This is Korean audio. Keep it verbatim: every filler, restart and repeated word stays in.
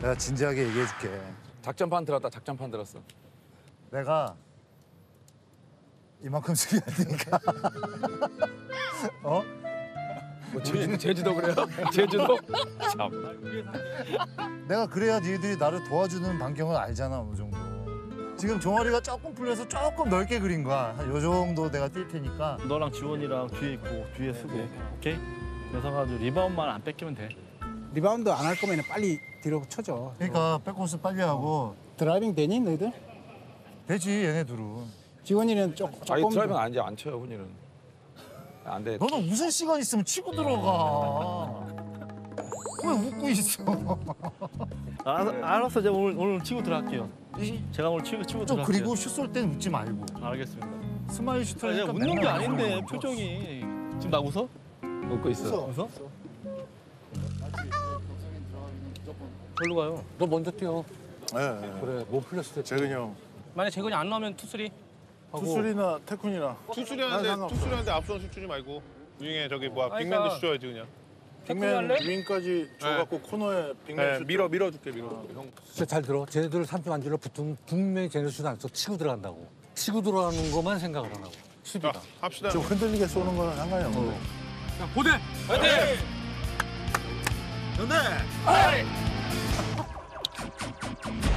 내가 진지하게 얘기해줄게. 작전판 들었다. 작전판 들었어. 내가 이만큼 수비할 테니까. 어? 뭐 제주, 제주도 그래요? 제주도? 참. 내가 그래야 니들이 나를 도와주는 반경을 알잖아, 어느 정도. 지금 종아리가 조금 풀려서 조금 넓게 그린 거야. 한 요 정도 내가 뛸 테니까. 너랑 지원이랑 뒤에 있고 뒤에 쓰고 오케이? 그래서 가지고 리바운드만 안 뺏기면 돼. 리바운드 안 할 거면 빨리 뒤로 쳐줘. 그러니까 백코스 빨리 하고. 드라이빙 되니 너희들? 되지, 얘네들은. 지원이는 조금. 자기 드라이브는 안, 안 쳐요, 훈이는. 안 돼. 너는 무슨 시간 있으면 치고 들어가. 왜 웃고 있어? 알았어, 알았어. 제가 오늘 오늘 치고 들어갈게요. 이- 제가 오늘 치고 치고 또 들어갈게요. 그리고 슛 쏠 땐 웃지 말고. 알겠습니다. 스마일 아, 슈터니까 내가 웃는 게 아닌데 표정이. 지금 나 웃어? 웃고 있어. 웃어? 걸로 가요. 너 먼저 뛰어. 예, 예. 그래, 못 풀렸을 때. 재근이 형. 만약 재근이 안 나오면 투쓰리. 투수리나 태쿤이나. 투수리하는데 투수리하는데 앞선 슛 주지 말고 윙에 저기 뭐야 아니, 빅맨도 그러니까. 슛 줘야지 그냥. 빅맨 할래? 윙까지 줘갖고 코너에 빅맨 네, 슛 밀어 밀어줄게 밀어. 형. 진짜 잘 들어. 쟤네들 삼 점 안 주려 붙으면 분명히 쟤네 수도 안 써. 치고 들어간다고. 치고 들어가는 것만 생각을 안 하고. 수비가. 자, 합시다. 좀 흔들리게 쏘는 거는 상관이 없는데. 야, 보대! 화이팅! 근데